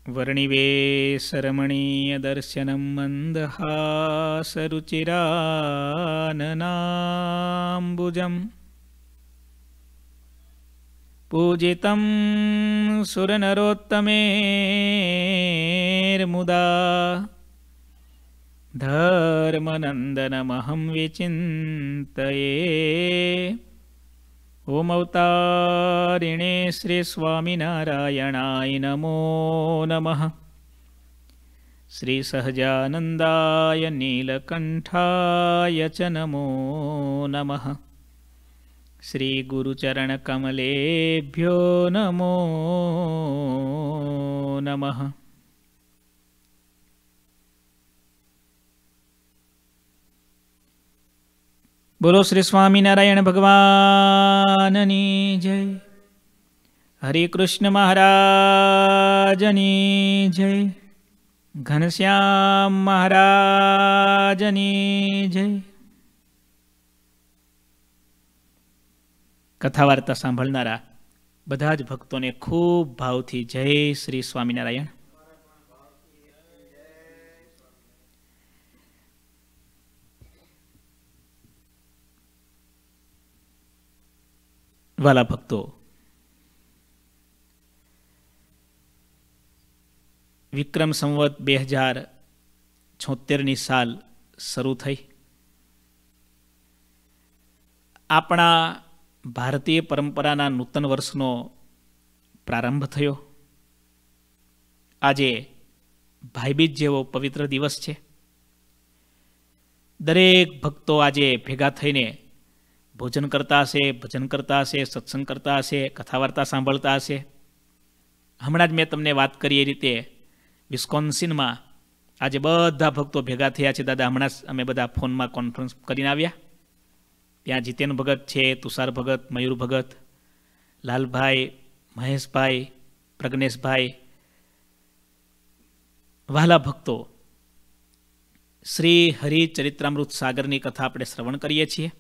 વર્ણિવેશરમણીયદર્શनं મંદહાસરુચિરાનનાંબુજં પૂજિतं સુરનરોત્તમેર્મુદા ધર્મનંદનમહં વિચિંતયે ઓમ અવતારિણે શ્રી સ્વામિનારાયણાય નમો નમઃ. શ્રી સહજાનંદાય નીલકંઠાય ચ નમો નમઃ. શ્રી ગુરુચરણકમલેભ્યો નમો નમઃ. બોલો શ્રી સ્વામિનારાયણ ભગવાનની જય. હરે કૃષ્ણ મહારાજની જય. ઘનશ્યામ મહારાજની જય. કથા વાર્તા સાંભળનારા બધા જ ભક્તોને ખૂબ ભાવથી જય શ્રી સ્વામિનારાયણ. વાલા ભક્તો, વિક્રમ સંવત 2076ની સાલ શરૂ થઈ. આપણા ભારતીય પરંપરાના નૂતન વર્ષનો પ્રારંભ થયો. આજે ભાઈબીજ જેવો પવિત્ર દિવસ છે. દરેક ભક્તો આજે ભેગા થઈને ભોજન કરતા હશે, ભજન કરતા હશે, સત્સંગ કરતા હશે, કથા વાર્તા સાંભળતા હશે. હમણાં જ મેં તમને વાત કરી એ રીતે વિસ્કોન્સિનમાં આજે બધા ભક્તો ભેગા થયા છે. દાદા, હમણાં જ અમે બધા ફોનમાં કોન્ફરન્સ કરીને આવ્યા. ત્યાં જીતેન ભગત છે, તુષાર ભગત, મયુર ભગત, લાલભાઈ, મહેશભાઈ, પ્રજ્ઞેશભાઈ. વહાલા ભક્તો, શ્રી હરિચરિત્રામૃત સાગરની કથા આપણે શ્રવણ કરીએ છીએ.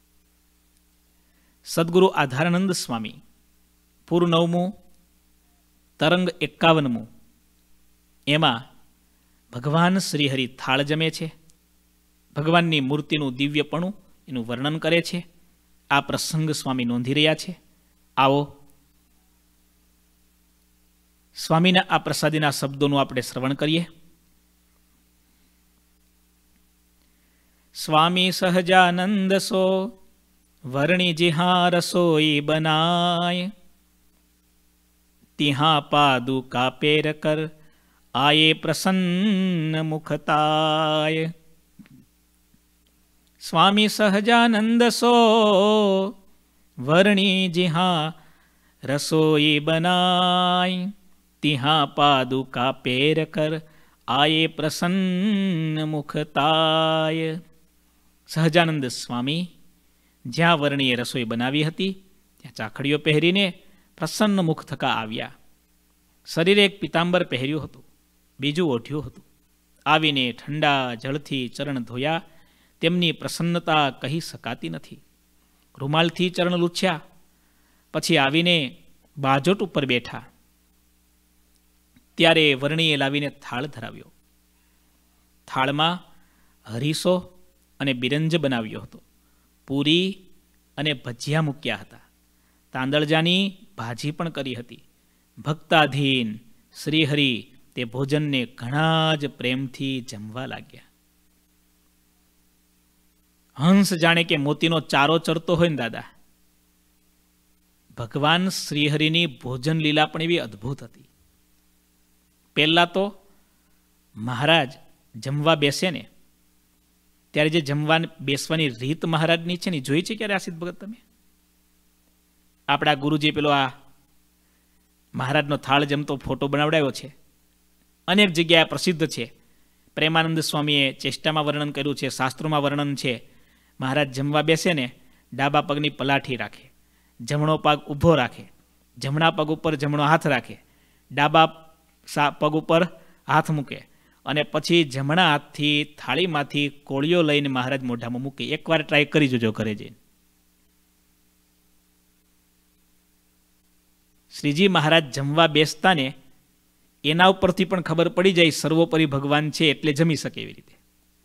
સદગુરુ આધારાનંદ સ્વામી પૂર 9મું, તરંગ 51મું, એમાં ભગવાન શ્રીહરિ થાળ જમે છે. ભગવાનની મૂર્તિનું દિવ્યપણું એનું વર્ણન કરે છે. આ પ્રસંગ સ્વામી નોંધી રહ્યા છે. આવો સ્વામીના આ પ્રસાદીના શબ્દોનું આપણે શ્રવણ કરીએ. સ્વામી સહજાનંદ સો વર્ણિ जिहाँ रसोई बनाए, तिहाँ पादुका पेर कर आये प्रसन्न मुखताय. स्वामी सहजानंद सो वर्णि जिहाँ रसोई बनाए, तिहाँ पादुका पेर कर आये प्रसन्न मुखताय. સહજાનંદ સ્વામી જ્યાં વર્ણીએ રસોઈ બનાવી હતી ત્યાં ચાખડીઓ પહેરીને પ્રસન્ન મુખ થકા આવ્યા. શરીરે એક પિતાંબર પહેર્યું હતું, બીજું ઓઢ્યું હતું. આવીને ઠંડા જળથી ચરણ ધોયા. તેમની પ્રસન્નતા કહી શકાતી નથી. રૂમાલથી ચરણ લૂછ્યા. પછી આવીને બાજોટ ઉપર બેઠા. ત્યારે વર્ણીએ લાવીને થાળ ધરાવ્યો. થાળમાં હરીસો અને બિરંજ બનાવ્યો હતો. પૂરી અને ભજીયા મૂક્યા હતા. તાંદળજાની ભાજી પણ કરી હતી. ભક્તાધીન શ્રીહરિ તે ભોજનને ઘણા જ પ્રેમથી જમવા લાગ્યા. હંસ જાણે કે મોતીનો ચારો ચરતો હોય ને દાદા. ભગવાન શ્રીહરિની ભોજન લીલા પણ એવી અદ્ભુત હતી. પહેલાં તો મહારાજ જમવા બેસે ને ત્યારે જે જમવા બેસવાની રીત મહારાજની છે ને જોઈ છે ક્યારે આસિત ભગત તમે? આપણા ગુરુજી પેલો આ મહારાજનો થાળ જમતો ફોટો બનાવડાવ્યો છે. અનેક જગ્યાએ પ્રસિદ્ધ છે. પ્રેમાનંદ સ્વામીએ ચેષ્ટામાં વર્ણન કર્યું છે, શાસ્ત્રોમાં વર્ણન છે. મહારાજ જમવા બેસે ને ડાબા પગની પલાઠી રાખે, જમણો પગ ઊભો રાખે, જમણા પગ ઉપર જમણો હાથ રાખે, ડાબા પગ ઉપર હાથ મૂકે અને પછી જમણા હાથથી થાળીમાંથી કોળીઓ લઈને મહારાજ મોઢામાં મૂકે. એકવાર ટ્રાય કરી જોજો ઘરે જઈને. શ્રીજી મહારાજ જમવા બેસતા ને એના ઉપરથી પણ ખબર પડી જાય સર્વોપરી ભગવાન છે એટલે જમી શકે એવી રીતે.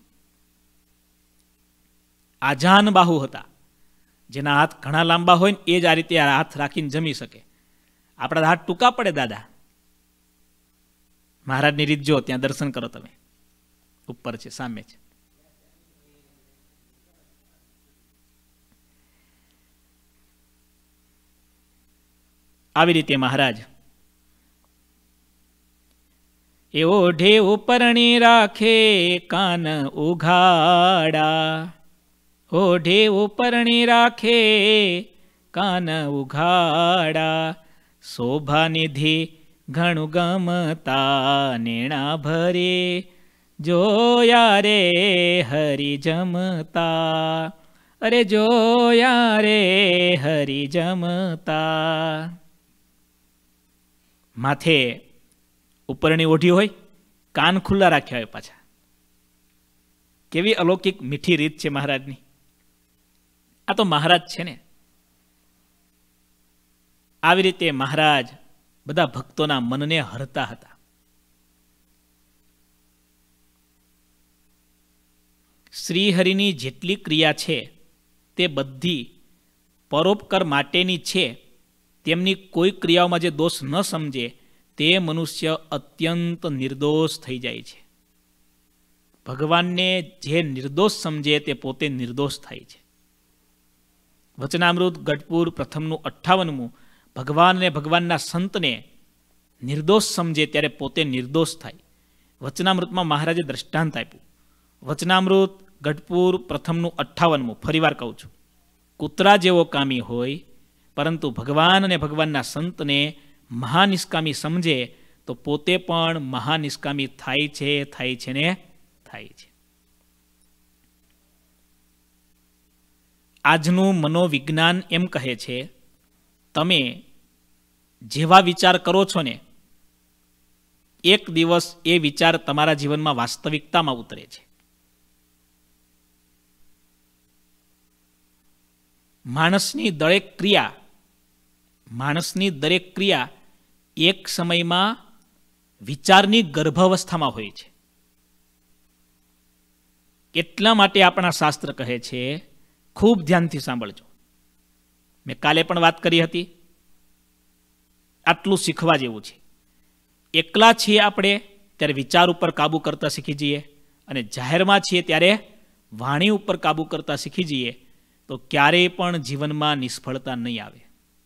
આજાન બાહુ હતા, જેના હાથ ઘણા લાંબા હોય ને એ જ આ રીતે હાથ રાખીને જમી શકે. આપણા હાથ ટૂંકા પડે દાદા. મહારાજની રીત જો, ત્યાં દર્શન કરો તમે, ઉપર છે, સામે છે. આવી રીતે મહારાજ એ ઓઢે ઉપરણી રાખે કાન ઉઘાડા, ઓઢે ઉપરણી રાખે કાન ઉઘાડા, શોભા નિધિ ઘણું ગમતા નેણા ભરે, જોયા રે હરિ જમતા, અરે જોયા રે હરિ જમતા. માથે ઉપરણી ઓઢી હોય, કાન ખુલ્લા રાખ્યા હોય પાછા. કેવી અલૌકિક મીઠી રીત છે મહારાજની. આ તો મહારાજ છે ને. આવી રીતે મહારાજ બધા ભક્તોના મનને હરતા હતા. શ્રીહરિની જેટલી ક્રિયા છે તે બધી પરોપકાર માટેની છે. તેમની કોઈ ક્રિયાઓમાં જે દોષ ન સમજે તે મનુષ્ય અત્યંત નિર્દોષ થઈ જાય છે. ભગવાનને જે નિર્દોષ સમજે તે પોતે નિર્દોષ થાય છે. વચનામૃત ગઢપુર પ્રથમનું 58મું, ભગવાન અને ભગવાનના સંતને નિર્દોષ સમજે ત્યારે પોતે નિર્દોષ થાય. વચનામૃતમાં મહારાજે દ્રષ્ટાંત આપ્યું. વચનામૃત ગઢપુર પ્રથમનું 58મું, ફરીવાર કહું છું, કૂતરા જેવો કામી હોય પરંતુ ભગવાન અને ભગવાનના સંતને મહાનિષ્કામી સમજે તો પોતે પણ મહાનિષ્કામી થાય છે, થાય છે ને થાય છે. આજનું મનોવિજ્ઞાન એમ કહે છે, તમે જેવા વિચાર કરો છો ને, એક દિવસ એ વિચાર તમારા જીવનમાં વાસ્તવિકતામાં ઉતરે છે. માણસની દરેક ક્રિયા એક સમયમાં વિચારની ગર્ભાવસ્થામાં હોય છે. એટલા માટે આપણા શાસ્ત્ર કહે છે, ખૂબ ધ્યાનથી સાંભળજો. મેં કાલે પણ વાત કરી હતી, આટલું શીખવા જેવું છે. એકલા છીએ આપણે ત્યારે વિચાર ઉપર કાબુ કરતા શીખી જઈએ, અને જાહેરમાં છીએ ત્યારે વાણી ઉપર કાબુ કરતા શીખી જઈએ તો ક્યારેય પણ જીવનમાં નિષ્ફળતા નહીં આવે.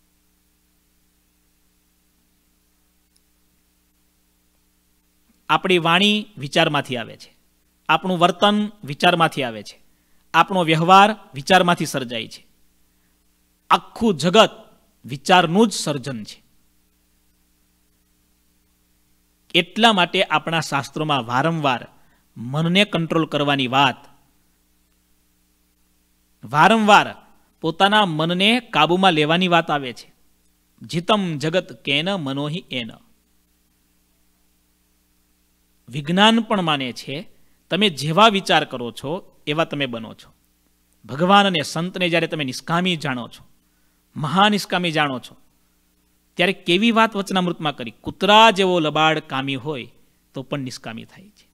આપણી વાણી વિચારમાંથી આવે છે, આપણું વર્તન વિચારમાંથી આવે છે, આપણો વ્યવહાર વિચારમાંથી સર્જાય છે. આખું જગત વિચારનું જ સર્જન છે. એટલા માટે આપણા શાસ્ત્રોમાં વારંવાર મનને કંટ્રોલ કરવાની વાત, વારંવાર પોતાના મનને કાબૂમાં લેવાની વાત આવે છે. જીતમ જગત કેન મનોહી એન. વિજ્ઞાન પણ માને છે, તમે જેવા વિચાર કરો છો એવા તમે બનો છો. ભગવાન અને સંતને જ્યારે તમે નિષ્કામી જાણો છો, મહાનિષ્કામી જાણો છો, ત્યારે કેવી વાત વચનામૃતમાં કરી, કૂતરા જેવો લબાડ કામી હોય તો પણ નિષ્કામી થાય છે.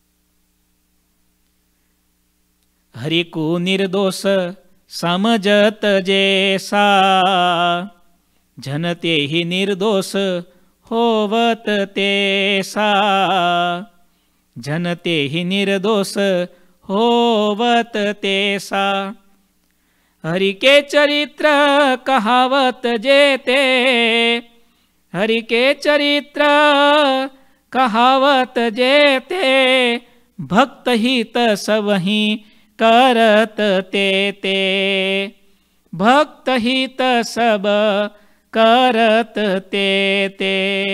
હરિકુ નિર્દોષ સમજત જેસા, જનતે હિ નિર્દોષ હોવત તેસા, જનતે હિ નિર્દોષ હોવત તેસા. હરિ કે ચરિત્ર કહાવત જેતે, હરિ કે ચરિત્ર કહાવત જેતે, ભક્ત હિત સવહી કરત તે, ભક્ત હિત સબ કરત તે.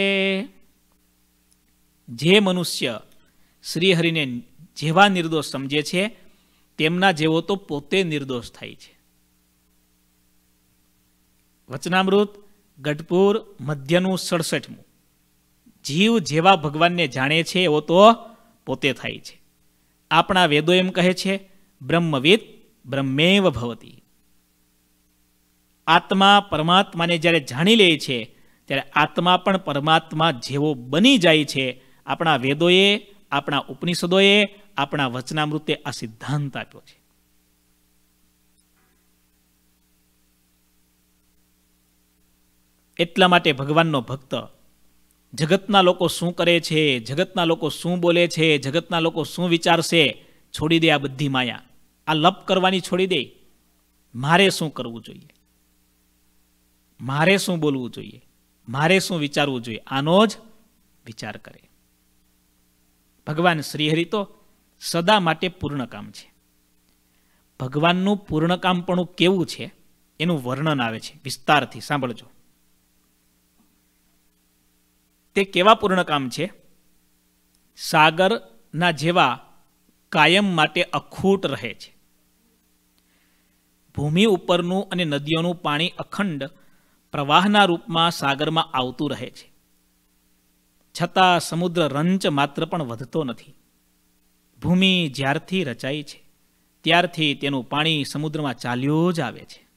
જે મનુષ્ય શ્રીહરિને જેવા નિર્દોષ સમજે છે તેમના જેવો તો પોતે નિર્દોષ થાય છે. વચનામૃત ગઢપુર મધ્યનું 67મું, જીવ જેવા ભગવાનને જાણે છે એવો તો પોતે થાય છે. આપણા વેદો એમ કહે છે, બ્રહ્મવિદ બ્રહ્મેવ ભવતી. આત્મા પરમાત્માને જ્યારે જાણી લે છે ત્યારે આત્મા પણ પરમાત્મા જેવો બની જાય છે. આપણા વેદોએ, આપણા ઉપનિષદોએ, આપણા વચનામૃતે આ સિદ્ધાંત આપ્યો છે. એટલા માટે ભગવાનનો ભક્ત જગતના લોકો શું કરે છે, જગતના લોકો શું બોલે છે, જગતના લોકો શું વિચારશે, છોડી દે આ બધી માયા. આ લપ કરવાની છોડી દે. મારે શું કરવું જોઈએ, મારે શું બોલવું જોઈએ, મારે શું વિચારવું જોઈએ, આનો જ વિચાર કરે. ભગવાન શ્રીહરિ તો સદા માટે પૂર્ણકામ છે. ભગવાનનું પૂર્ણકામપણું કેવું છે એનું વર્ણન આવે છે વિસ્તારથી. સાંભળજો. તે કેવા પૂર્ણકામ છે? સાગરના જેવા કાયમ માટે અખૂટ રહે છે. ભૂમિ ઉપરનું અને નદીઓનું પાણી અખંડ પ્રવાહના રૂપમાં સાગરમાં આવતું રહે છે. છતાં સમુદ્ર રંચ માત્ર પણ વધતો નથી. ભૂમિ જ્યારથી રચાઈ છે ત્યારથી તેનું પાણી સમુદ્રમાં ચાલ્યું જ આવે છે.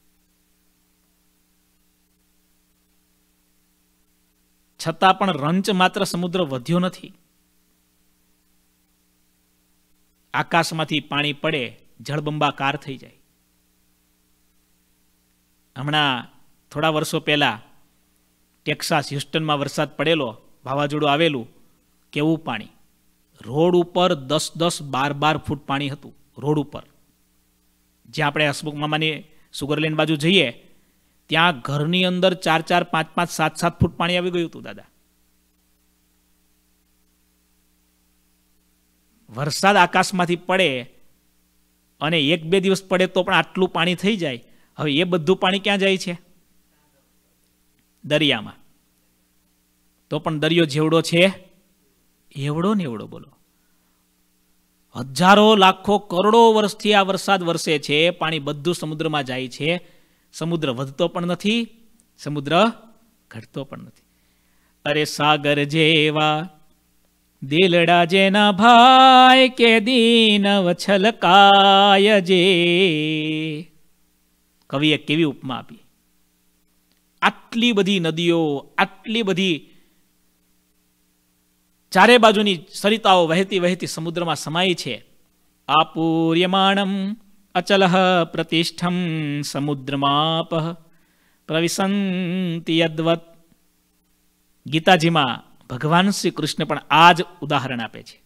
છતાં પણ રંચ માત્ર સમુદ્ર વધ્યો નથી. આકાશમાંથી પાણી પડે, જળબંબાકાર થઈ જાય. હમણાં થોડા વર્ષો પહેલા ટેક્સાસ હ્યુસ્ટનમાં વરસાદ પડેલો, વાવાઝોડું આવેલું, કેવું પાણી! રોડ ઉપર 10-10, 12-12 ફૂટ પાણી હતું. રોડ ઉપર જ્યાં આપણે હસમુખ મામાની સુગરલેન્ડ બાજુ જઈએ ત્યાં ઘરની અંદર 4-4, 5-5, 7-7 ફૂટ પાણી આવી ગયું હતું દાદા. વરસાદ આકાશમાંથી પડે અને 1-2 દિવસ પડે તો પણ આટલું પાણી થઈ જાય. હવે એ બધું પાણી ક્યાં જાય છે? દરિયામાં. તો પણ દરિયો જેવડો છે એવડો ને એવડો. બોલો, હજારો, લાખો, કરોડો વર્ષથી આ વરસાદ વરસે છે, પાણી બધું સમુદ્રમાં જાય છે. સમુદ્ર વધતો પણ નથી, સમુદ્ર ઘટતો પણ નથી. અરે સાગર જેવા દિલડા જેના ભાઈ કે દીનવ છલકાય જે. કવિએ કેવી ઉપમા આપી! આટલી બધી નદીઓ, આટલી બધી ચારે બાજુની સરિતાઓ વહેતી વહેતી સમુદ્રમાં સમાઈ છે. આપૂર્યમાણમ અચલઃ પ્રતિષ્ઠમ સમુદ્રમાપ પ્રવિશંતિ યદ્વત. ગીતાજીમાં ભગવાન શ્રી કૃષ્ણ પણ આ જ ઉદાહરણ આપે છે.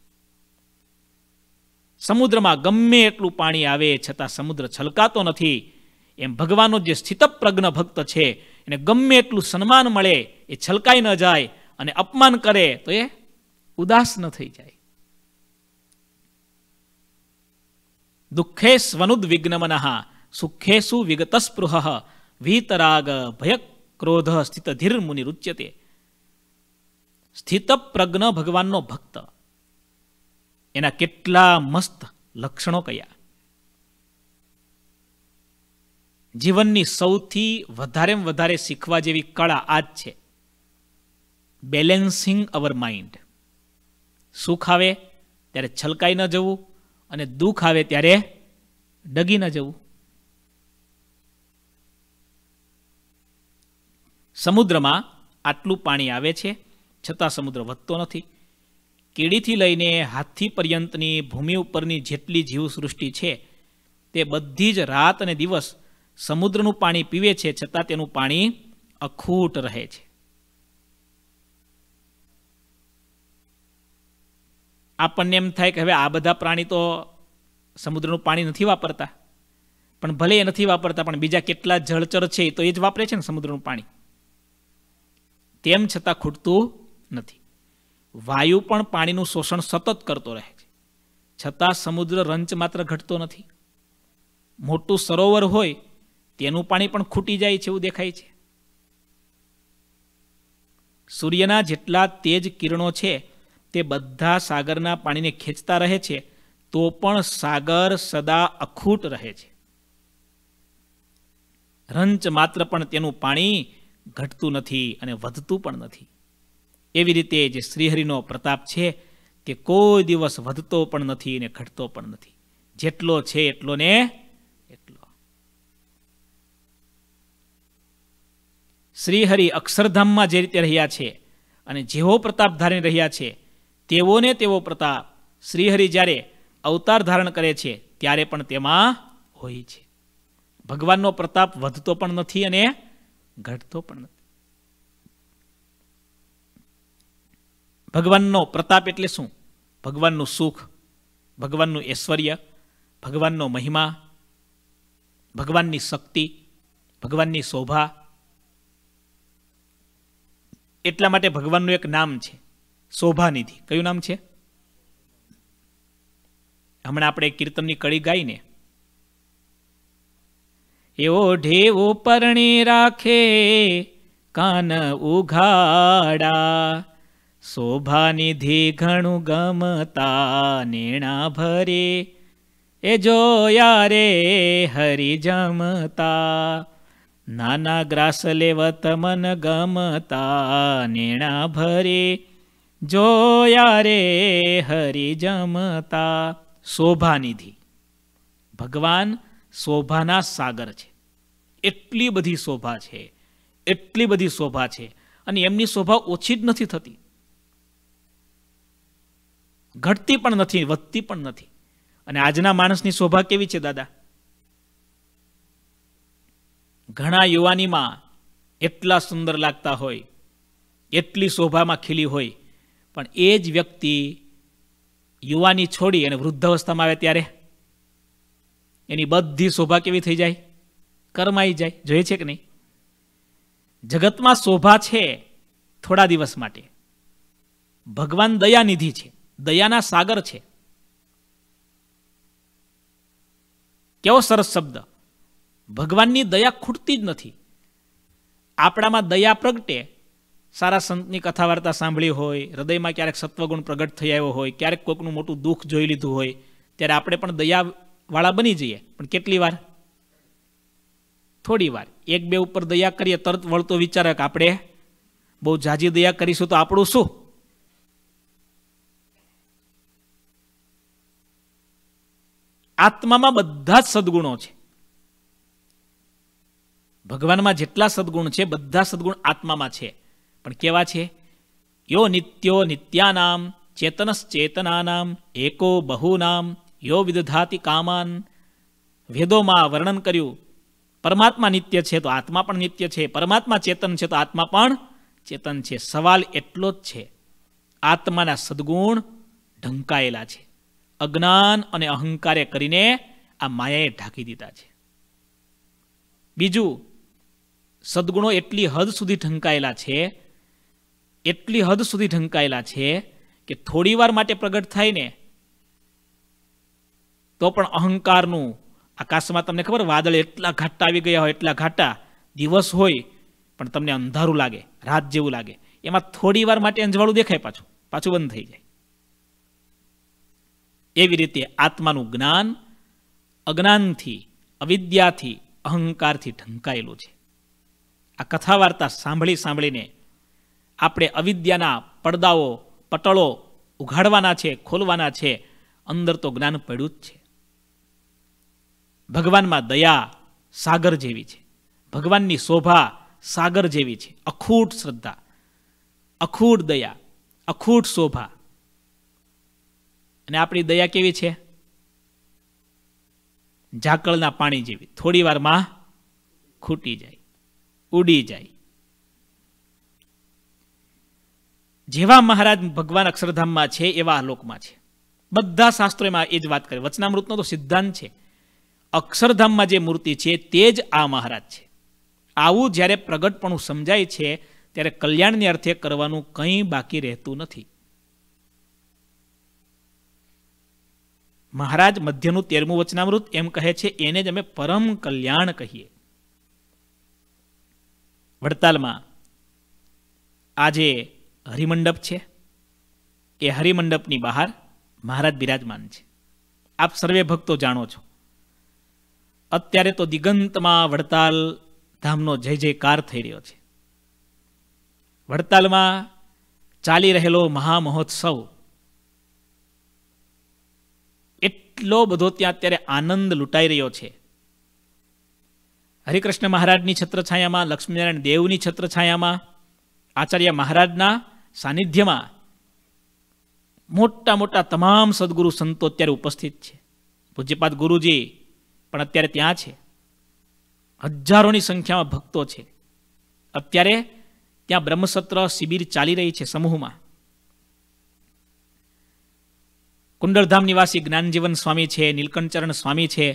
સમુદ્રમાં ગમે એટલું પાણી આવે છતાં સમુદ્ર છલકાતો નથી. એમ ભગવાનનો જે સ્થિતપ્રજ્ઞ ભક્ત છે એને ગમે એટલું સન્માન મળે એ છલકાઈ ન જાય, અને અપમાન કરે તો એ ઉદાસ ન થઈ જાય. દુઃખે સ્વનુદ્વિગ્નમનઃ સુખેષુ વિગતસ્પૃહ વીતરાગ ભય ક્રોધ સ્થિતધીર મુનિરુચ્યતે. સ્થિતપ્રજ્ઞ ભગવાનનો ભક્ત, એના કેટલા મસ્ત લક્ષણો કયા! જીવનની સૌથી વધારે શીખવા જેવી કળા આ જ છે. Balancing our mind. સુખ આવે ત્યારે છલકાઈ ન જવું, અને દુઃખ આવે ત્યારે ડગી ન જવું. સમુદ્રમાં આટલું પાણી આવે છે છતાં સમુદ્ર વધતો નથી. કીડીથી લઈને હાથી પર્યંતની ભૂમિ ઉપરની જેટલી જીવસૃષ્ટિ છે તે બધી જ રાત અને દિવસ સમુદ્રનું પાણી પીવે છે, છતાં તેનું પાણી અખૂટ રહે છે. આપણને એમ થાય કે હવે આ બધા પ્રાણી તો સમુદ્રનું પાણી નથી વાપરતા, પણ ભલે એ નથી વાપરતા, પણ બીજા કેટલા જળચર છે તો એ જ વાપરે છે ને સમુદ્રનું પાણી. તેમ છતાં ખૂટતું નથી. વાયુ પણ પાણીનું શોષણ સતત કરતો રહે છે, છતાં સમુદ્ર રંચ માત્ર ઘટતો નથી. મોટું સરોવર હોય તેનું પાણી પણ ખૂટી જાય છે એવું દેખાય છે. સૂર્યના જેટલા તેજ કિરણો છે તે બધા સાગરના પાણીને ખેંચતા રહે છે, તો પણ સાગર સદા અખૂટ રહે છે. રંચ માત્ર પણ તેનું પાણી ઘટતું નથી અને વધતું પણ નથી. એવી રીતે જે શ્રીહરિનો પ્રતાપ છે તે કોઈ દિવસ વધતો પણ નથી ને ઘટતો પણ નથી. જેટલો છે એટલો ને એટલો. શ્રીહરિ અક્ષરધામમાં જે રીતે રહ્યા છે અને જેવો પ્રતાપ ધારી રહ્યા છે તેવોને તેવો પ્રતાપ શ્રીહરિ જ્યારે અવતાર ધારણ કરે છે ત્યારે પણ તેમાં હોય છે. ભગવાનનો પ્રતાપ વધતો પણ નથી અને ઘટતો પણ નથી. ભગવાનનો પ્રતાપ એટલે શું? ભગવાનનું સુખ, ભગવાનનું ઐશ્વર્ય, ભગવાનનો મહિમા, ભગવાનની શક્તિ, ભગવાનની શોભા. એટલા માટે ભગવાનનું એક નામ છે શોભાનિધિ. કયું નામ છે? હમણાં આપણે કીર્તનની કડી ગાઈને, એવો ઢેવો પરણી રાખે કાન ઉઘાડા, શોભાનિધિ ઘણું ગમતા નેણા ભરે, એ જોયા રે હરિ જમતા, નાના ગ્રાસ લેવત મન ગમતા નેણા ભરે, જોયા રે હરિ જમતા. શોભાનિધિ, ભગવાન શોભાના સાગર છે. એટલી બધી શોભા છે, એટલી બધી શોભા છે, અને એમની શોભા ઓછી જ નથી થતી, ઘટતી પણ નથી, વધતી પણ નથી. અને આજના માણસની શોભા કેવી છે દાદા? ઘણા યુવાનીમાં એટલા સુંદર લાગતા હોય, એટલી શોભામાં ખીલી હોય, પણ એ જ વ્યક્તિ યુવાની છોડી અને વૃદ્ધાવસ્થામાં આવે ત્યારે એની બધી શોભા કેવી થઈ જાય? કરમાઈ જાય. જોઈએ છે કે નહીં? જગતમાં શોભા છે થોડા દિવસ માટે. ભગવાન દયાનિધિ છે, દયાના સાગર છે. કેવો સરસ શબ્દ! ભગવાનની દયા ખૂટતી જ નથી. આપણામાં દયા પ્રગટે, સારા સંતની કથા વાર્તા સાંભળી હોય, હૃદયમાં ક્યારેક સત્વગુણ પ્રગટ થઈ આવ્યો હોય, ક્યારેક કોઈકનું મોટું દુઃખ જોઈ લીધું હોય, ત્યારે આપણે પણ દયાવાળા બની જઈએ. પણ કેટલી વાર? થોડી વાર. એક બે ઉપર દયા કરીએ, તરત વળતો વિચાર કે આપણે બહુ જાજી દયા કરીશું તો આપણું શું? આત્મામાં બધા જ સદગુણો છે. ભગવાનમાં જેટલા સદગુણ છે બધા સદગુણ આત્મામાં છે. પણ કેવા છે? યો નિત્યો નિત્યાનામ ચેતનશ્ચેતનાનામ એકો બહુનામ યો વિદધાતિ કામાન. વેદોમાં વર્ણન કર્યું, પરમાત્મા નિત્ય છે તો આત્મા પણ નિત્ય છે, પરમાત્મા ચેતન છે તો આત્મા પણ ચેતન છે. સવાલ એટલો જ છે, આત્માના સદગુણ ઢંકાયેલા છે. અજ્ઞાન અને અહંકારે કરીને આ માયાએ ઢાંકી દીધા છે. બીજું, સદગુણો એટલી હદ સુધી ઢંકાયેલા છે, એટલી હદ સુધી ઢંકાયેલા છે કે થોડી વાર માટે પ્રગટ થાય ને તો પણ અહંકારનું, આકાશમાં તમને ખબર વાદળ એટલા ઘાટા આવી ગયા હોય, એટલા ઘાટા, દિવસ હોય પણ તમને અંધારું લાગે, રાત જેવું લાગે. એમાં થોડી વાર માટે અંજવાળું દેખાય, પાછું બંધ થઈ જાય. એવી રીતે આત્માનું જ્ઞાન અજ્ઞાનથી, અવિદ્યાથી, અહંકારથી ઢંકાયેલું છે. આ કથા વાર્તા સાંભળી સાંભળીને આપણે અવિદ્યાના પડદાઓ, પટળો ઉઘાડવાના છે, ખોલવાના છે. અંદર તો જ્ઞાન પડ્યું જ છે. ભગવાનમાં દયા સાગર જેવી છે, ભગવાનની શોભા સાગર જેવી છે. અખૂટ શ્રદ્ધા, અખૂટ દયા, અખૂટ શોભા. અને આપણી દયા કેવી છે? ઝાકળના પાણી જેવી, થોડી વારમાં ખૂટી જાય, ઉડી જાય. જેવા મહારાજ ભગવાન અક્ષરધામમાં છે એવા આલોકમાં છે. બધા શાસ્ત્રોમાં એ જ વાત કરે. વચનામૃતનો તો સિદ્ધાંત છે, અક્ષરધામમાં જે મૂર્તિ છે તે જ આ મહારાજ છે. આવું જ્યારે પ્રગટપણું સમજાય છે ત્યારે કલ્યાણને અર્થે કરવાનું કંઈ બાકી રહેતું નથી. મહારાજ મધ્યનું 13મું વચનામૃત એમ કહે છે, એને જ અમે પરમ કલ્યાણ કહીએ. વડતાલમાં આજે હરિમંડપ છે, એ હરિમંડપની બહાર મહારાજ બિરાજમાન છે. આપ સર્વે ભક્તો જાણો છો. અત્યારે તો દિગંતમાં વડતાલ ધામનો જય જયકાર થઈ રહ્યો છે. વડતાલમાં ચાલી રહેલો મહામહોત્સવ, એટલો બધો ત્યાં અત્યારે આનંદ લૂંટાઈ રહ્યો છે. હરિકૃષ્ણ મહારાજની છત્રછાયામાં, લક્ષ્મીનારાયણ દેવની છત્રછાયામાં, આચાર્ય મહારાજના સાનિધ્યમાં મોટા મોટા તમામ સદગુરુ સંતો અત્યારે ઉપસ્થિત છે. પૂજ્યપાદ ગુરુજી પણ અત્યારે ત્યાં છે. હજારોની સંખ્યામાં ભક્તો છે. અત્યારે ત્યાં બ્રહ્મસત્ર શિબિર ચાલી રહી છે સમૂહમાં. કુંડળધામ નિવાસી જ્ઞાનજીવન સ્વામી છે, નીલકંઠચરણ સ્વામી છે,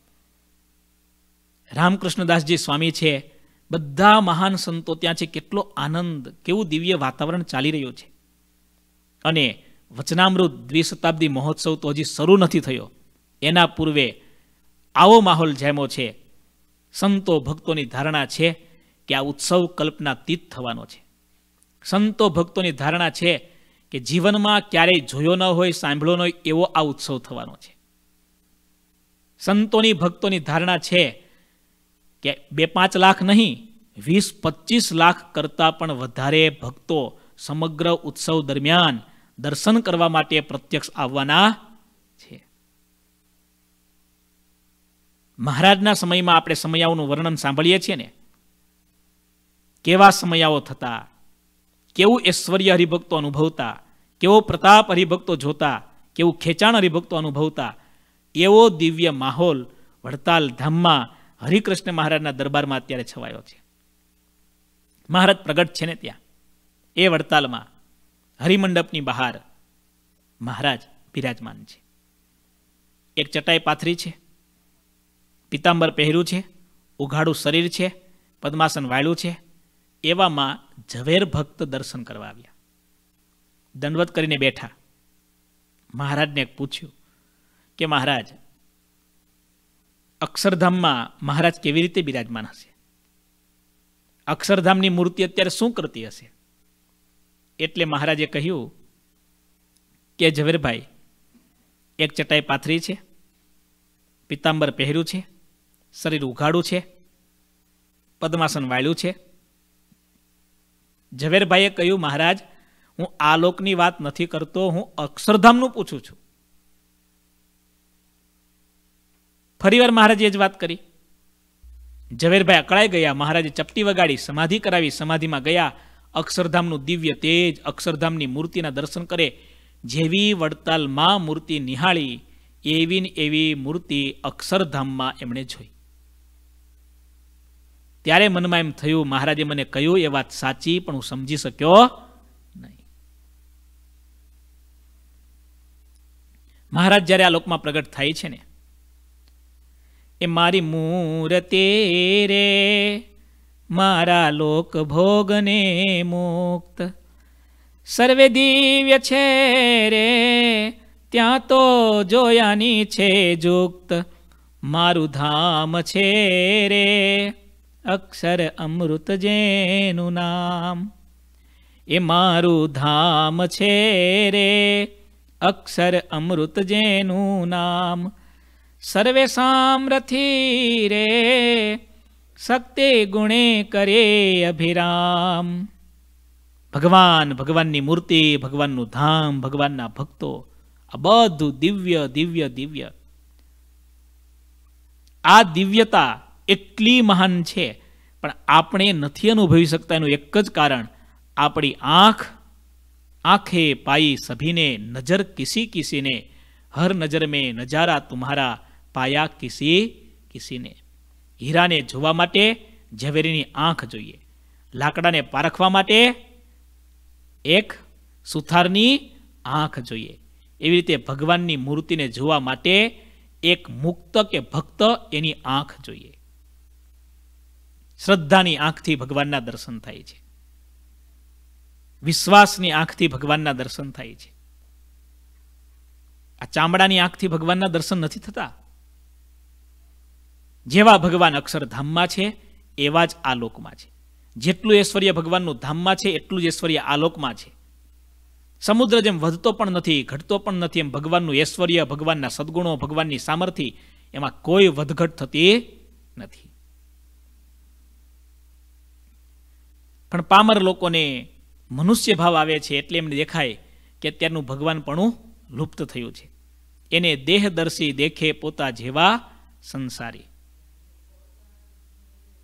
રામકૃષ્ણદાસજી સ્વામી છે, બધા મહાન સંતો ત્યાં છે. કેટલો આનંદ, કેવું દિવ્ય વાતાવરણ ચાલી રહ્યું છે. અને વચનામૃત દ્વિશતાબ્દી મહોત્સવ તો હજી શરૂ નથી થયો, એના પૂર્વે આવો માહોલ જામ્યો છે. સંતો ભક્તોની ધારણા છે કે આ ઉત્સવ કલ્પનાતીત થવાનો છે. સંતો ભક્તોની ધારણા છે કે જીવનમાં ક્યારેય જોયો ન હોય, સાંભળ્યો ન હોય એવો આ ઉત્સવ થવાનો છે. સંતોની ભક્તોની ધારણા છે કે 2-5 લાખ નહીં, 20-25 લાખ કરતાં પણ વધારે ભક્તો સમગ્ર ઉત્સવ દરમિયાન દર્શન કરવા માટે પ્રત્યક્ષ આવવાના છે. મહારાજના સમયમાં આપણે સમયાઓનું વર્ણન સાંભળીએ છીએ ને, કેવા સમયાઓ થતા, કેવું ઐશ્વર્ય હરિભક્તો અનુભવતા, કેવો પ્રતાપ હરિભક્તો જોતા, કેવું ખેંચાણ હરિભક્તો અનુભવતા, એવો દિવ્ય માહોલ વડતાલ ધામમાં હરિકૃષ્ણ મહારાજના દરબારમાં અત્યારે છવાયો છે. મહારાજ પ્રગટ છે ને ત્યાં એ વડતાલમાં હરિમંડપની બહાર મહારાજ બિરાજમાન છે. એક ચટાઈ પાથરી છે, પિતાંબર પહેર્યું છે, ઉઘાડું શરીર છે, પદ્માસન વાળ્યું છે. એવામાં ઝવેર ભક્ત દર્શન કરવા આવ્યા. દંડવત કરીને બેઠા. મહારાજને પૂછ્યું કે મહારાજ, અક્ષરધામમાં મહારાજ કેવી રીતે બિરાજમાન હશે? અક્ષરધામની મૂર્તિ અત્યારે શું કરતી હશે? એટલે મહારાજે કહ્યું કે ઝવેરભાઈ, એક ચટાઈ પાથરી છે, પિતાંબર પહેર્યું છે, શરીર ઉઘાડું છે, પદ્માસન વાળ્યું છે. ઝવેરભાઈએ કહ્યું, મહારાજ, હું આ લોકની વાત નથી કરતો, હું અક્ષરધામનું પૂછું છું. ફરીવાર મહારાજે જ વાત કરી. ઝવેરભાઈ અકળાઈ ગયા. મહારાજે ચપટી વગાડી, સમાધિ કરાવી. સમાધિમાં ગયા. અક્ષરધામનું દિવ્ય તેજ, અક્ષરધામની મૂર્તિના દર્શન કરે. જેવી વડતાલમાં મૂર્તિ નિહાળી, એવી ને એવી મૂર્તિ અક્ષરધામમાં એમણે જોઈ. ત્યારે મનમાં એમ થયું, મહારાજે મને કહ્યું એ વાત સાચી, પણ હું સમજી શક્યો નહીં. મહારાજ જ્યારે આ લોકમાં પ્રગટ થાય છે ને, એ મારી મૂર્તિ રે મારા લોક ભોગને મુક્ત, સર્વે દિવ્ય છે રે ત્યાં તો જોયાની છે જુક્ત, મારું ધામ છે રે અક્ષર અમૃત જેનું નામ. એ મારું ધામ છે રે અક્ષર અમૃત જેનું નામ, સર્વે સામ્રથી રે શક્તિ ગુણે કરે અભિરામ. ભગવાન, ભગવાનની મૂર્તિ, ભગવાનનું ધામ, ભગવાનના ભક્તો, આ બધું દિવ્ય દિવ્ય દિવ્ય. આ દિવ્યતા એટલી મહાન છે, પણ આપણે નથી અનુભવી શકતા. એનું એક જ કારણ, આપણી આંખે પાઈ સભીને નજર કિસી કિસીને, હર નજર મેં નજારા તુમ્હારા પાયા કિસી કિસીને. હીરાને જોવા માટે ઝવેરીની આંખ જોઈએ, લાકડાને પારખવા માટે એક સુથારની આંખ જોઈએ. એવી રીતે ભગવાનની મૂર્તિને જોવા માટે એક મુક્ત કે ભક્ત એની આંખ જોઈએ. શ્રદ્ધાની આંખથી ભગવાનના દર્શન થાય છે, વિશ્વાસની આંખથી ભગવાનના દર્શન થાય છે. આ ચામડાની આંખથી ભગવાનના દર્શન નથી થતા. જેવા ભગવાન અક્ષરધામમાં છે એવા જ આ લોકમાં છે. જેટલું ઐશ્વર્ય ભગવાનનું ધામમાં છે એટલું જ ઐશ્વર્ય આ લોકમાં છે. સમુદ્ર જેમ વધતો પણ નથી, ઘટતો પણ નથી, એમ ભગવાનનું ઐશ્વર્ય, ભગવાનના સદગુણો, ભગવાનની સામર્થ્ય, એમાં કોઈ વધઘટ થતી નથી. પણ પામર લોકોને મનુષ્ય ભાવ આવે છે એટલે એમને દેખાય કે અત્યારનું ભગવાનપણું લુપ્ત થયું છે. એને દેહદર્શી દેખે પોતા જેવા સંસારી.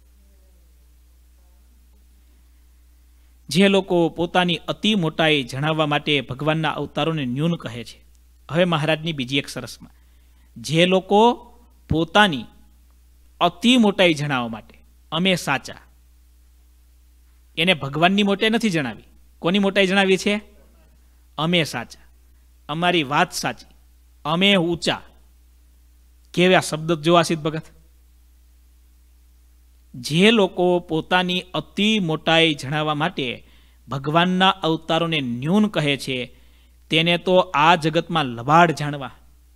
જે લોકો પોતાની અતિ મોટાઈ જણાવવા માટે ભગવાનના અવતારોને ન્યૂન કહે છે. હવે મહારાજની બીજી એક સરસમાં, જે લોકો પોતાની અતિ મોટાઈ જણાવવા માટે અમે સાચા, એને ભગવાનની મોટાઈ નથી જણાવી. કોની મોટાઈ જણાવી છે? અમે સાચા, અમારી વાત સાચી, અમે ઊંચા. કેવા શબ્દ જોવા સિદ્ધ ભગત. જે લોકો પોતાની અતિ મોટાઈ જણાવવા માટે ભગવાનના અવતારોને ન્યૂન કહે છે, તેને તો આ જગતમાં લબાડ જાણવા.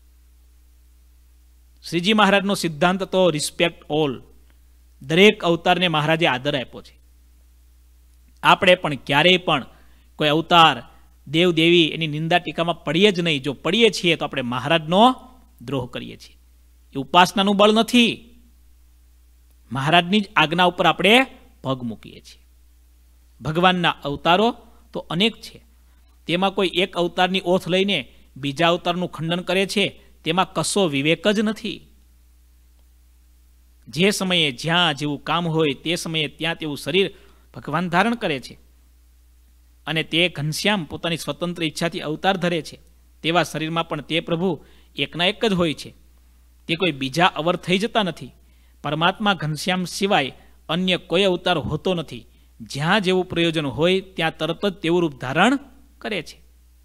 શ્રીજી મહારાજનો સિદ્ધાંત તો રિસ્પેક્ટ ઓલ. દરેક અવતારને મહારાજે આદર આપ્યો છે. આપણે પણ ક્યારેય પણ કોઈ અવતાર, દેવ દેવી એની નિંદા ટીકામાં પડીએ જ નહીં. જો પડીએ છીએ તો આપણે મહારાજનો દ્રોહ કરીએ છીએ. એ ઉપાસનાનું બળ નથી, મહારાજની જ આજ્ઞા ઉપર આપણે પગ મૂકીએ છીએ. ભગવાનના અવતારો તો અનેક છે, તેમાં કોઈ એક અવતારની ઓથ લઈને બીજા અવતારનું ખંડન કરે છે, તેમાં કશો વિવેક જ નથી. જે સમયે જ્યાં જેવું કામ હોય તે સમયે ત્યાં તેવું શરીર ભગવાન ધારણ કરે છે, અને તે ઘનશ્યામ પોતાની સ્વતંત્ર ઈચ્છાથી અવતાર ધરે છે. તેવા શરીરમાં પણ તે પ્રભુ એકના એક જ હોય છે. તે કોઈ બીજા અવર થઈ જતા નથી. પરમાત્મા ઘનશ્યામ સિવાય અન્ય કોઈ અવતાર હોતો નથી. જ્યાં જેવું પ્રયોજન હોય ત્યાં તરત જ તેવું રૂપ ધારણ કરે છે.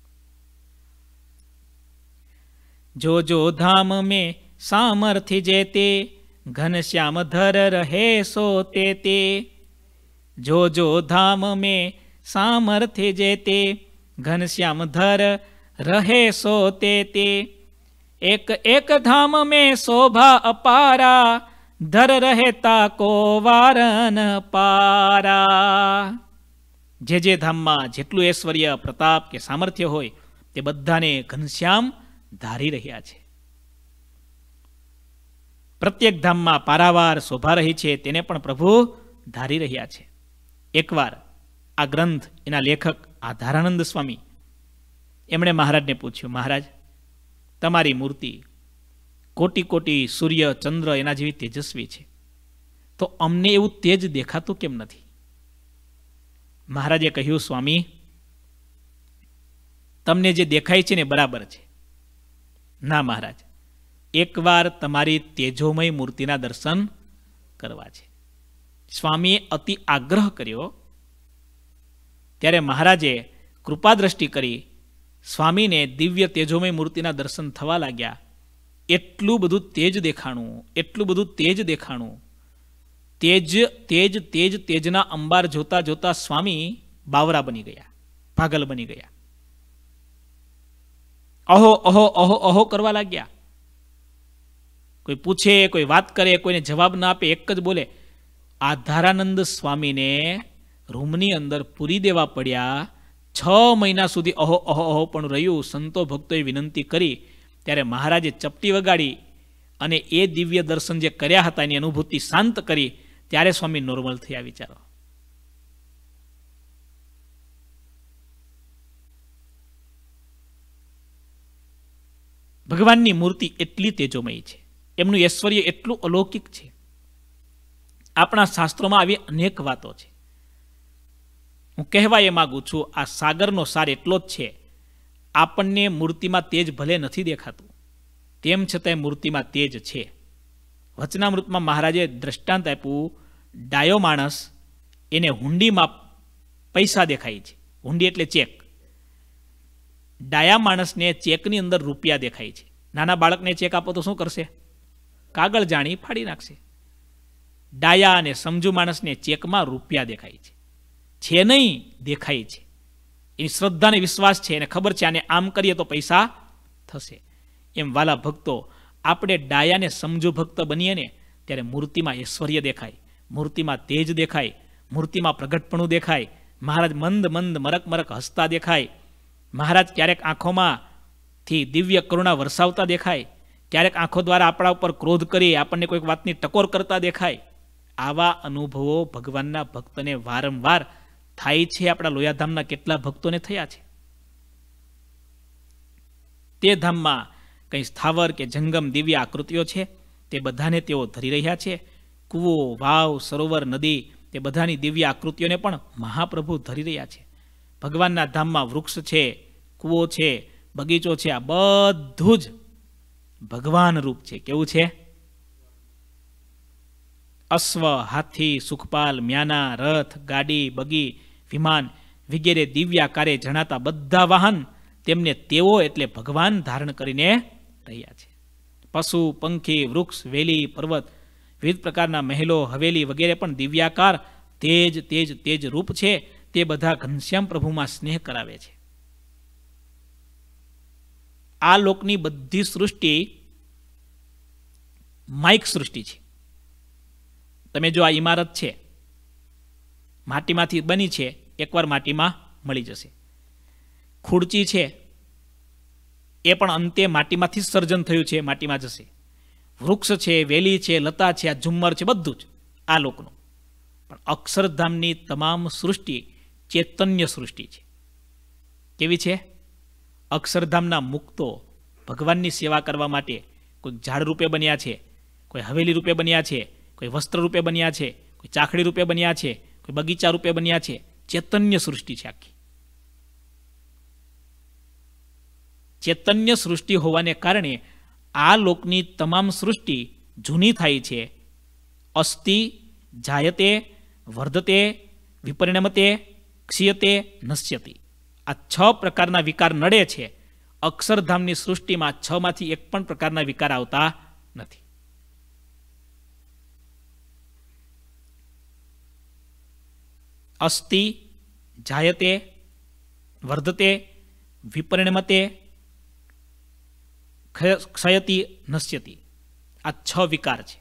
જો જો ધામ મેં સામર્થ્ય જેતે, ઘનશ્યામ ધર રહે સો તે. જો જો ધામ મેં સામર્થ્ય જેતે, ઘનશ્યામ ધર રહે સો તે. એક એક ધામ મેં શોભા અપારા, ધર રહેતા કો વારન પારા. જે ધામમાં જેટલું ઐશ્વર્ય, પ્રતાપ કે સામર્થ્ય હોય તે બધાને ઘનશ્યામ ધારી રહ્યા છે. પ્રત્યેક ધામમાં પારાવાર શોભા રહી છે, તેને પણ પ્રભુ ધારી રહ્યા છે. એકવાર આ ગ્રંથ એના લેખક આધારાનંદ સ્વામી, એમણે મહારાજને પૂછ્યું, મહારાજ, તમારી મૂર્તિ કોટી કોટી સૂર્ય ચંદ્ર એના જેવી તેજસ્વી છે, તો અમને એવું તેજ દેખાતું કેમ નથી? મહારાજે કહ્યું, સ્વામી, તમને જે દેખાય છે ને બરાબર છે. ના મહારાજ, એકવાર તમારી તેજોમય મૂર્તિના દર્શન કરવા છે. સ્વામીએ અતિ આગ્રહ કર્યો. ત્યારે મહારાજે કૃપા દ્રષ્ટિ કરી સ્વામીને દિવ્ય તેજોમય મૂર્તિના દર્શન થવા લાગ્યા. એટલું બધું તેજ દેખાણું, એટલું બધું તેજ દેખાણું. તેજના અંબાર જોતા જોતા સ્વામી બાવરા બની ગયા, પાગલ બની ગયા. અહો અહો અહો અહો કરવા લાગ્યા. કોઈ પૂછે, કોઈ વાત કરે, કોઈને જવાબ ના આપે, એક જ બોલે. આધારાનંદ સ્વામીને રૂમની અંદર પૂરી દેવા પડ્યા. 6 મહિના સુધી અહો અહો અહો પણ રહ્યું. સંતો ભક્તોએ વિનંતી કરી ત્યારે મહારાજે ચપટી વગાડી અને એ દિવ્ય દર્શન જે કર્યા હતા એની અનુભૂતિ શાંત કરી. ત્યારે સ્વામી નોર્મલ થયા. વિચારો, ભગવાનની મૂર્તિ એટલી તેજોમય છે, એમનું ઐશ્વર્ય એટલું અલૌકિક છે. આપણા શાસ્ત્રોમાં આવી અનેક વાતો છે. હું કહેવા એ માગું છું, આ સાગરનો સાર એટલો જ છે. આપણને મૂર્તિમાં તેજ ભલે નથી દેખાતું, તેમ છતાંય મૂર્તિમાં તેજ છે. વચનામૃતમાં મહારાજે દ્રષ્ટાંત આપ્યું, ડાયો માણસ, એને હુંડીમાં પૈસા દેખાય છે. હુંડી એટલે ચેક. ડાયા માણસને ચેકની અંદર રૂપિયા દેખાય છે. નાના બાળકને ચેક આપો તો શું કરશે? કાગળ જાણી ફાડી નાખશે. ડાયા અને સમજુ માણસને ચેકમાં રૂપિયા દેખાય છે નહીં, દેખાય છે. એની શ્રદ્ધાને વિશ્વાસ છે, એને ખબર છે આને આમ કરીએ તો પૈસા થશે. એમ વાલા ભક્તો, આપણે ડાયાને સમજુ ભક્ત બનીએ ને ત્યારે મૂર્તિમાં ઐશ્વર્ય દેખાય, મૂર્તિમાં તેજ દેખાય, મૂર્તિમાં પ્રગટપણું દેખાય. મહારાજ મંદ મંદ મરક મરક હસતા દેખાય. મહારાજ ક્યારેક આંખોમાંથી દિવ્ય કરુણા વરસાવતા દેખાય, ક્યારેક આંખો દ્વારા આપણા ઉપર ક્રોધ કરી આપણને કોઈક વાતની ટકોર કરતા દેખાય. આવા અનુભવો ભગવાનના ભક્તને વારંવાર થાય છે. આપણા લોયાધામના કેટલા ભક્તોને થયા છે. તે ધામમાં કંઈ સ્થાવર કે જંગમ દિવ્ય આકૃતિઓ છે, તે બધાને તેઓ ધરી રહ્યા છે. કૂવો, વાવ, સરોવર, નદી તે બધાની દિવ્ય આકૃતિઓને પણ મહાપ્રભુ ધરી રહ્યા છે. ભગવાનના ધામમાં વૃક્ષ છે, કૂવો છે, બગીચો છે, આ બધું જ ભગવાન રૂપ છે. કેવું છે? અશ્વ, હાથી, સુખપાલ, મ્યાના, રથ, ગાડી, બગી, વિમાન વગેરે દિવ્યાકારે જણાતા બધા વાહન તેમને તેઓ એટલે ભગવાન ધારણ કરીને રહ્યા છે. પશુ, પંખી, વૃક્ષ, વેલી, પર્વત, વિવિધ પ્રકારના મહેલો, હવેલી વગેરે પણ દિવ્યાકાર તેજ તેજ તેજ રૂપ છે. તે બધા ઘનશ્યામ પ્રભુમાં સ્નેહ કરાવે છે. આ લોકની બધી સૃષ્ટિ માઇક સૃષ્ટિ છે. તમે જો આ ઇમારત છે, માટીમાંથી બની છે, એકવાર માટીમાં મળી જશે. ખુરચી છે, એ પણ અંતે માટીમાંથી સર્જન થયું છે, માટીમાં જશે. વૃક્ષ છે, વેલી છે, લતા છે, આ ઝુમ્મર છે, બધું જ આ લોકનું. પણ અક્ષરધામની તમામ સૃષ્ટિ ચૈતન્ય સૃષ્ટિ છે. કેવી છે? અક્ષરધામના મુક્તો ભગવાનની સેવા કરવા માટે કોઈ ઝાડ રૂપે બન્યા છે, કોઈ હવેલી રૂપે બન્યા છે, કોઈ વસ્ત્ર રૂપે બન્યા છે, કોઈ ચાખડી રૂપે બન્યા છે, કોઈ બગીચા રૂપે બન્યા છે. ચૈતન્ય સૃષ્ટિ છે આખી. ચૈતન્ય સૃષ્ટિ હોવાને કારણે આ લોકની તમામ સૃષ્ટિ જૂની થાય છે. અસ્તિ, જાયતે, વર્ધતે, વિપરિણમતે, ક્ષીયતે, નશ્યતિ. આ 6 પ્રકારના વિકાર નડે છે. અક્ષરધામની સૃષ્ટિમાં 6માંથી એક પણ પ્રકારના વિકાર આવતા નથી. અસ્તિ, જાયતે, વર્ધતે, વિપરિણમતે, ક્ષયતિ, નશ્યતિ. આ 6 વિકાર છે.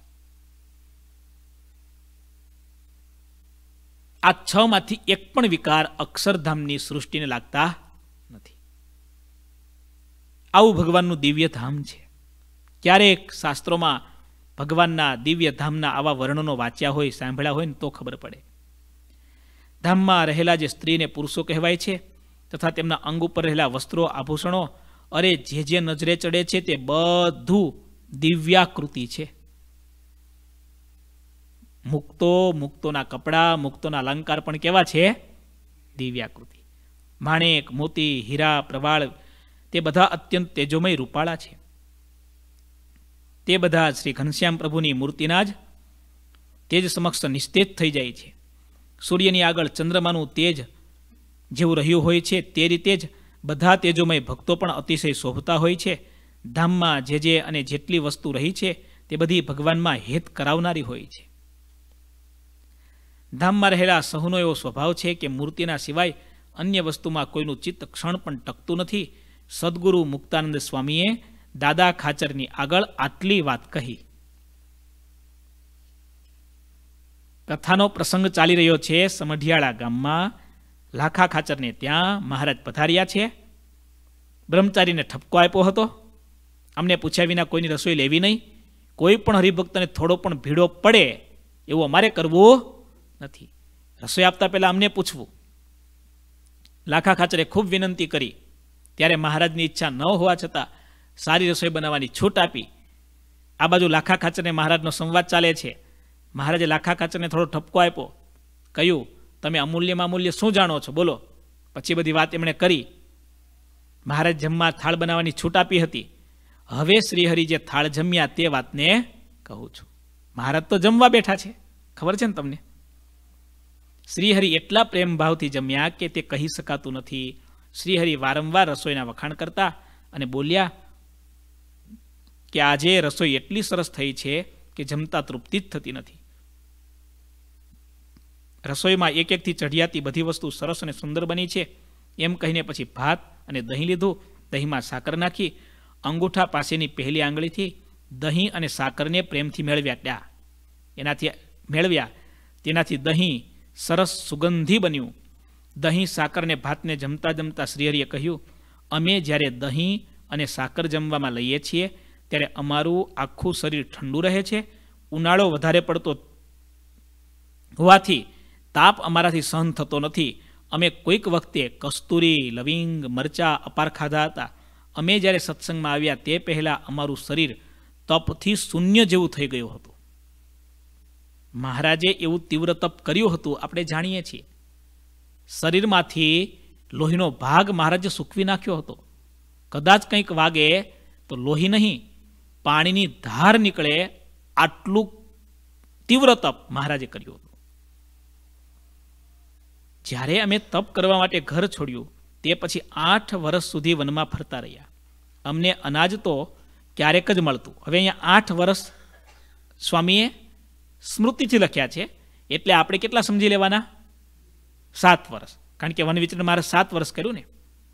આ 6માંથી એક પણ વિકાર અક્ષરધામની સૃષ્ટિને લાગતા નથી. આવું ભગવાનનું દિવ્ય ધામ છે. ક્યારેક શાસ્ત્રોમાં ભગવાનના દિવ્ય ધામના આવા વર્ણનો વાંચ્યા હોય, સાંભળ્યા હોય ને તો ખબર પડે. ધામમાં રહેલા જે સ્ત્રીને પુરુષો કહેવાય છે તથા તેમના અંગ ઉપર રહેલા વસ્ત્રો, આભૂષણો, અરે જે નજરે ચડે છે તે બધું દિવ્યાકૃતિ છે. મુક્તોના કપડા, મુક્તોના અલંકાર પણ કેવા છે? દિવ્યાકૃતિ. માણેક, મોતી, હીરા, પ્રવાળ તે બધા અત્યંત તેજોમય રૂપાળા છે. તે બધા શ્રી ઘનશ્યામ પ્રભુની મૂર્તિના જ તેજ સમક્ષ નિસ્તેજ થઈ જાય છે. સૂર્યની આગળ ચંદ્રમાનું તેજ જેવું રહ્યું હોય છે તે રીતે જ બધા તેજોમય ભક્તો પણ અતિશય શોભતા હોય છે. ધામમાં જે અને જેટલી વસ્તુ રહી છે તે બધી ભગવાનમાં હેત કરાવનારી હોય છે. ધામમાં રહેલા સહુનો એવો સ્વભાવ છે કે મૂર્તિના સિવાય અન્ય વસ્તુમાં કોઈનું ચિત્ત ક્ષણ પણ ટકતું નથી. સદગુરુ મુક્તાનંદ સ્વામીએ દાદા ખાચરની આગળ આટલી વાત કહી. કથાનો પ્રસંગ ચાલી રહ્યો છે સમઢિયાળા ગામમાં. લાખા ખાચરને ત્યાં મહારાજ પધાર્યા છે. બ્રહ્મચારીને ઠપકો આપ્યો હતો, અમને પૂછ્યા વિના કોઈની રસોઈ લેવી નહીં. કોઈ પણ હરિભક્તને થોડો પણ ભીડો પડે એવું અમારે કરવું નથી. રસોઈ આપતા પહેલાં અમને પૂછવું. લાખા ખાચરે ખૂબ વિનંતી કરી ત્યારે મહારાજની ઈચ્છા ન હોવા છતાં સારી રસોઈ બનાવવાની છૂટ આપી. આ બાજુ લાખા ખાચરને મહારાજનો સંવાદ ચાલે છે. મહારાજે લાખા ખાચરને થોડો ઠપકો આપ્યો, કહ્યું તમે અમૂલ્યમાં અમૂલ્ય શું જાણો છો બોલો. પછી બધી વાત એમણે કરી. મહારાજ જમવા થાળ બનાવવાની છૂટ આપી હતી. હવે શ્રીહરિ જે થાળ જમ્યા તે વાતને કહું છું. મહારાજ તો જમવા બેઠા છે, ખબર છે ને તમને. શ્રીહરિ એટલા પ્રેમ ભાવથી જમ્યા કે તે કહી શકાતું નથી. શ્રીહરિ વારંવાર રસોઈના વખાણ કરતા અને બોલ્યા કે આજે રસોઈ એટલી સરસ થઈ છે કે જમતા તૃપ્તિ જ થતી નથી. રસોઈમાં એક એકથી ચઢિયાતી બધી વસ્તુ સરસ અને સુંદર બની છે એમ કહીને પછી ભાત અને દહીં લીધું. દહીંમાં સાકર નાખી અંગૂઠા પાસેની પહેલી આંગળીથી દહીં અને સાકરને પ્રેમથી મેળવ્યા. તેનાથી દહીં સરસ સુગંધી બન્યું. દહીં, સાકર અને ભાતને જમતા જમતા શ્રીહરિએ કહ્યું, અમે જ્યારે દહીં અને સાકર જમવામાં લઈએ છીએ ત્યારે અમારું આખું શરીર ઠંડુ રહે છે. ઉનાળો વધારે પડતો હોવાથી તાપ અમારાથી સહન થતો નથી. અમે કોઈક વખતે કસ્તુરી, લવિંગ, મરચાં અપાર ખાધા હતા. અમે જ્યારે સત્સંગમાં આવ્યા તે પહેલાં અમારું શરીર તપથી શૂન્ય જેવું થઈ ગયું હતું. મહારાજે એવું તીવ્ર તપ કર્યું હતું આપણે જાણીએ છીએ. શરીરમાંથી લોહીનો ભાગ મહારાજે સૂકવી નાખ્યો હતો. કદાચ કંઈક વાગે તો લોહી નહીં, પાણીની ધાર નીકળે આટલું તીવ્ર તપ મહારાજે કર્યું હતું. જ્યારે અમે તપ કરવા માટે ઘર છોડ્યું તે પછી 8 વર્ષ સુધી વનમાં ફરતા રહ્યા. અમને અનાજ તો ક્યારેક જ મળતું. હવે અહીંયા 8 વર્ષ સ્વામીએ સ્મૃતિથી લખ્યા છે, એટલે આપણે કેટલા સમજી લેવાના? 7 વર્ષ, કારણ કે વન વિચરણ મારે 7 વર્ષ કર્યું ને.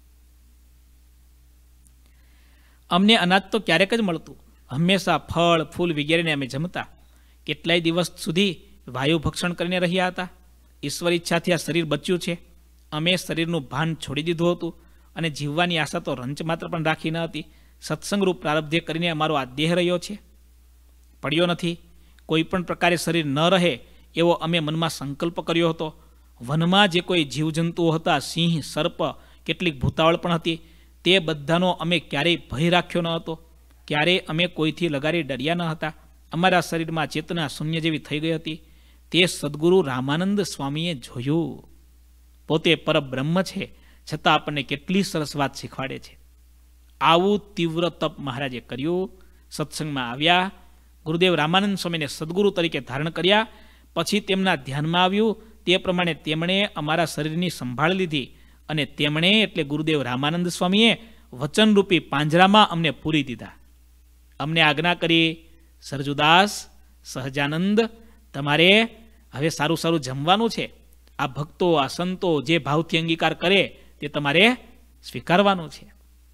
અમને અનાજ તો ક્યારેક જ મળતું. હંમેશા ફળ ફૂલ વગેરેને અમે જમતા. કેટલાય દિવસ સુધી વાયુ ભક્ષણ કરીને રહ્યા હતા. ઈશ્વર ઈચ્છાથી આ શરીર બચ્યું છે. અમે શરીરનું ભાન છોડી દીધું હતું અને જીવવાની આશા તો રંચ માત્ર પણ રાખી ન હતી. સત્સંગરૂપ પ્રારબ્ધે કરીને અમારો આ દેહ રહ્યો છે, પડ્યો નથી. કોઈ પણ પ્રકારે શરીર ન રહે એવો અમે મનમાં સંકલ્પ કર્યો હતો. વનમાં જે કોઈ જીવજંતુઓ હતા, સિંહ, સર્પ, કેટલીક ભૂતાવળ પણ હતી, તે બધાનો અમે ક્યારેય ભય રાખ્યો ન હતો. ક્યારેય અમે કોઈથી લગારી ડર્યા ન હતા. અમારા શરીરમાં ચેતના શૂન્ય જેવી થઈ ગઈ હતી. તે સદગુરુ રામાનંદ સ્વામીએ જોયું. પોતે પરબ્રહ્મ છે, છતાં આપણને કેટલી સરસ વાત શીખવાડે છે. આવું તીવ્ર તપ મહારાજે કર્યું. સત્સંગમાં આવ્યા, ગુરુદેવ રામાનંદ સ્વામીને સદગુરુ તરીકે ધારણ કર્યા. પછી તેમના ધ્યાનમાં આવ્યું, તે પ્રમાણે તેમણે અમારા શરીરની સંભાળ લીધી અને તેમણે એટલે ગુરુદેવ રામાનંદ સ્વામીએ વચનરૂપી પાંજરામાં અમને પૂરી દીધા. અમને આજ્ઞા કરી, સરજુદાસ, સહજાનંદ, તમારે હવે સારું સારું જમવાનું છે. આ ભક્તો, આ સંતો જે ભાવથી અંગીકાર કરે તે તમારે સ્વીકારવાનું છે.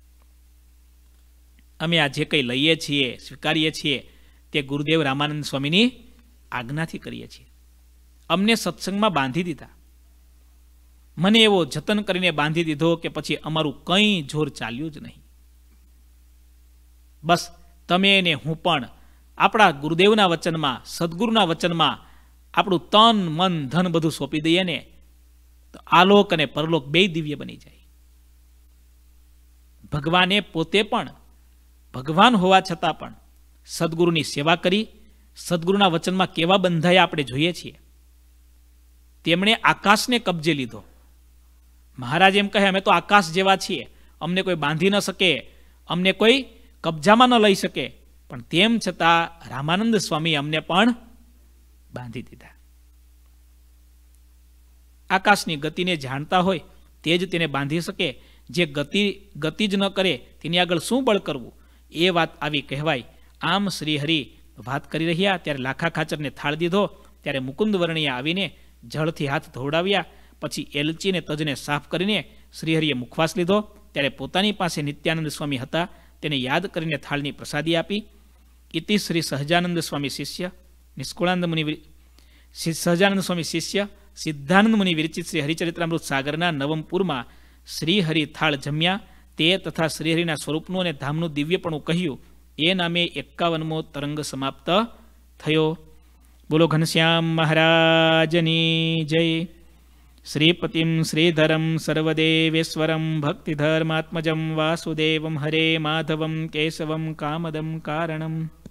અમે આ જે કંઈ લઈએ છીએ, સ્વીકારીએ છીએ, તે ગુરુદેવ રામાનંદ સ્વામીની આજ્ઞાથી કરીએ છીએ. અમને સત્સંગમાં બાંધી દીધા. મને એવો જતન કરીને બાંધી દીધો કે પછી અમારું કંઈ જોર ચાલ્યું જ નહીં. બસ તમે ને હું પણ આપણા ગુરુદેવના વચનમાં, સદગુરુના વચનમાં આપણું તન મન ધન બધું સોંપી દઈએ ને, તો આલોક અને પરલોક બે દિવ્ય બની જાય. ભગવાને પોતે પણ ભગવાન હોવા છતાં પણ સદગુરુની સેવા કરી. સદગુરુના વચનમાં કેવા બંધાયા આપણે જોઈએ છીએ. તેમણે આકાશને કબજે લીધો. મહારાજ એમ કહે, અમે તો આકાશ જેવા છીએ, અમને કોઈ બાંધી ન શકે, અમને કોઈ કબજામાં ન લઈ શકે. પણ તેમ છતાં રામાનંદ સ્વામી અમને પણ બાંધી દીધા. આકાશની ગતિને જાણતા હોય તે જ તેને બાંધી શકે. જે ગતિ જ ન કરે તેની આગળ શું બળ કરવું, એ વાત આવી કહેવાય. આમ શ્રીહરિ વાત કરી રહ્યા ત્યારે લાખા ખાચરને થાળ દીધો. ત્યારે મુકુંદ વર્ણીએ આવીને જળથી હાથ ધોવડાવ્યા. પછી એલચીને તજને સાફ કરીને શ્રીહરિએ મુખવાસ લીધો. ત્યારે પોતાની પાસે નિત્યાનંદ સ્વામી હતા, તેને યાદ કરીને થાળની પ્રસાદી આપી. ઇતિ શ્રી સહજાનંદ સ્વામી શિષ્ય નિષ્કુળાનંદ મુનિ સહજાનંદ સ્વામી શિષ્ય સિદ્ધાનંદ મુનિ વિરચિત શ્રી હરિચરિત્રામૃત સાગરના નવમપુરમાં શ્રીહરિ થાળ જમ્યા. તે તથા શ્રીહરિના સ્વરૂપનું અને ધામનું દિવ્યપણું કહ્યું. એ નામે 51મો તરંગ સમાપ્ત થયો. બોલો ઘનશ્યામ મહારાજની જય. શ્રીપતિમ શ્રીધરમ સર્વદેવેશ્વરમ ભક્તિધર્માત્મજમ વાસુદેવમ હરે માધવમ કેશવમ કામદમ કારણમ